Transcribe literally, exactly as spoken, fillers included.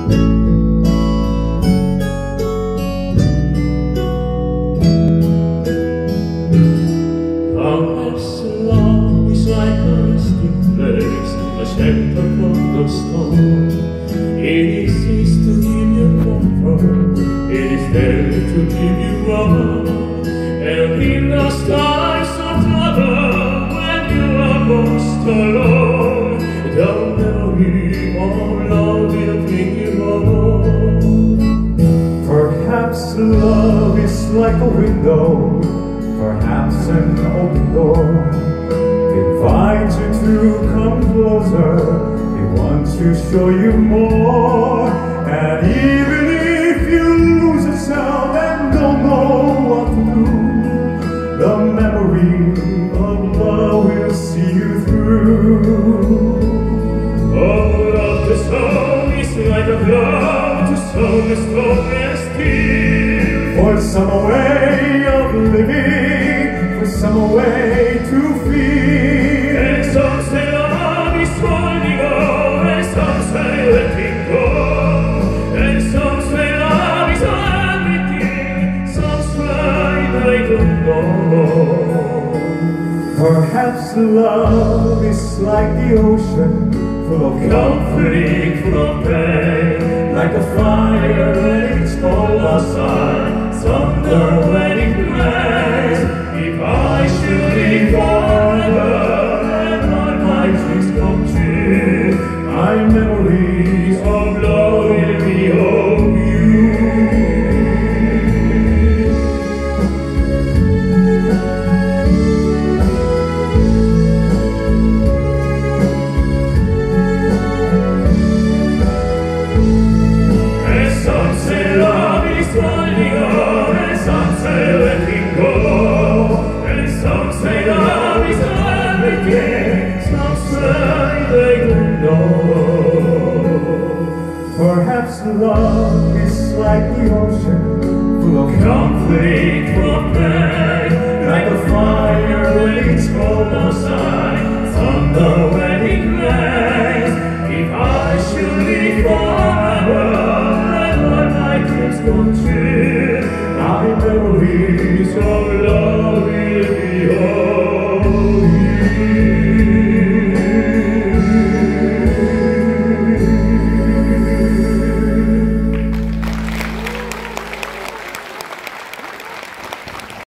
Perhaps love is like a resting place, a shelter from the storm. It exists to give you comfort, it is there to give you love. And in the skies of trouble, when you are most alone, the memory of love will bring you home. Perhaps love is like a window, perhaps an open door. Invite you to come closer, it wants to show you more. And even if you lose yourself and don't know what to do, the memory of love will see you through. Oh, love to song is like a love to song is strong and still. For some way of living, for some way to feel. And some say love is holding on, and some say letting go. And some say love is everything, some say they don't know. Perhaps love is like the ocean, full of conflict, full of pain. Like a fire when it's cold outside, thunder when it rains. If I should live forever and all my dreams come true, my memories of love will be of you. And some say love is holding on, and some say letting go. And some say love is everything, some say they don't know. Perhaps love is like the ocean, full of Conflict, full of pain, like a fire when it's cold outside.